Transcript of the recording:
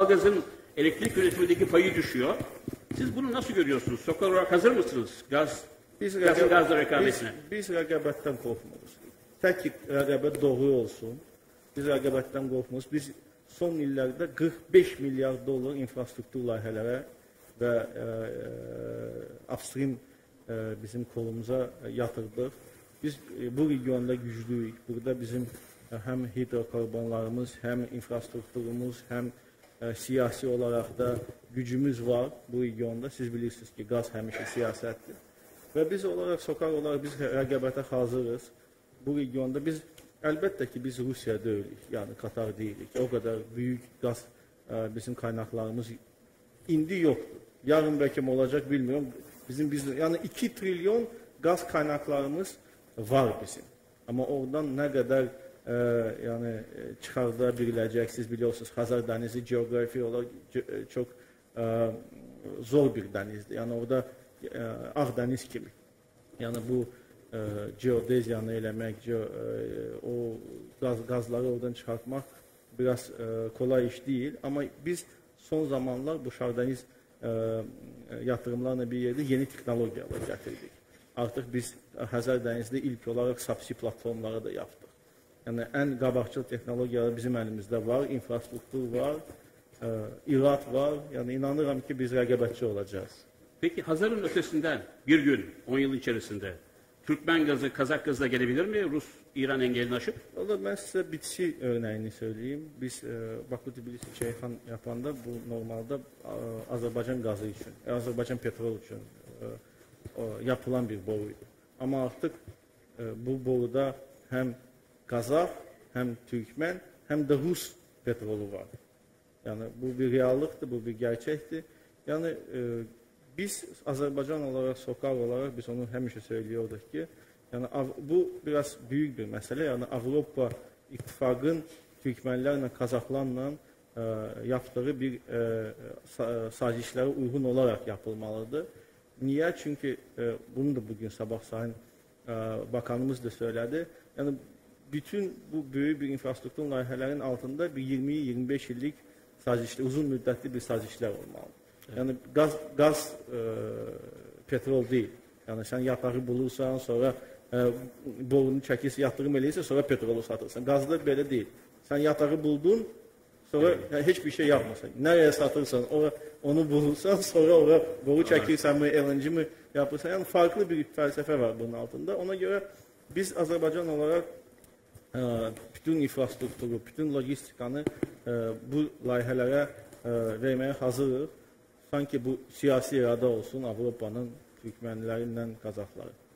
Gazın elektrik üretimindeki payı düşüyor. Siz bunu nasıl görüyorsunuz? Sokak olarak hazır mısınız? Gazla rekabetine. Biz rəqabətdən qorxmuyoruz. Tək ki, rəqabət doğru olsun. Biz rəqabətdən qorxmuyoruz. Biz son illərdə 45 milyar dollar infrastruktur layihələrə və upstream bizim kolumuza yatırdıq. Biz bu regionda güclüyük. Burada bizim həm hidrokarbonlarımız, həm infrastrukturumuz, həm siyasi olaraq da gücümüz var bu regionda. Siz bilirsiniz ki, qaz həmişə siyasətdir. Və biz olaraq, sokaq olaraq biz rəqabətə hazırız. Bu regionda biz, əlbəttə ki, biz Rusiya deyilik, yəni Katar deyilik. O qədər büyük qaz bizim qaynaqlarımız indi yoxdur. Yarın bəlkə olacaq, bilmiyorum. Yəni 2 trilyon qaz qaynaqlarımız var bizim. Amma oradan nə qədər yəni çıxarda biləcək, siz biliyorsunuz, Xəzər dənizi geografi olarak çox zor bir dənizdir. Yəni orada Ağdəniz kimi. Yəni bu geodeziyanı eləmək, o qazları oradan çıxartmaq biraz kolay iş deyil. Amma biz son zamanlar bu Şardəniz yatırımlarla bir yerdə yeni texnologiyalar gətirdik. Artıq biz Xəzər dənizdə ilk olaraq subsea platformları da yapdıq. Yəni ən qabaqcıl texnologiyalar bizim əlimizdə var, infrastruktur var, irad var. Yəni inanıram ki, biz rəqabətçi olacağız. Peki Hazar'ın ötesinden bir gün 10 yıl içerisinde Türkmen gazı, Kazak gazı da gelebilir mi? Rus-İran engelini aşıp? Valla ben size bitişi örneğini söyleyeyim. Biz Bakü-Tbilisi-Ceyhan yapanda bu normalde Azerbaycan gazı için, Azerbaycan petrol için yapılan bir boruydu. Ama artık bu boruda hem Kazak, hem Türkmen, hem de Rus petrolü var. Yani bu bir reallıktı, bu bir gerçekti. Yani biz Azerbaycan olarak, sokak olarak biz onu həmişə söylüyorduk ki, yani bu biraz büyük bir mesele. Yani Avrupa İttifakın Türkmenlerle, Kazaklarla yaptığı bir sazişlere uygun olarak yapılmalıdır. Niye? Çünkü bunu da bugün sabah Sayın Bakanımız da söyledi. Yani bütün bu büyük bir infrastruktur layihələrinin altında bir 20-25 yıllık sazişler, uzun müddetli bir sazişler olmalı. Yani gaz petrol değil. Yani sen yaprağı bulursan, sonra borunu çəkirsən, yatırım eləyirsən, sonra petrolu satırsan. Gazda belə değil. Sen yaprağı buldun, sonra yani hiçbir şey yapmasan. Nereye satırsan, onu bulursan, sonra oraya boru çəkirsən mi, LNG mi yapırsan. Yani farklı bir felsefe var bunun altında. Ona göre biz Azerbaycan olarak bütün infrastrukturu, bütün logistikanı bu layihələrə verməyə hazırıq. Sanki bu siyasi irade olsun Avrupa'nın Türkmenleriyle Kazakları.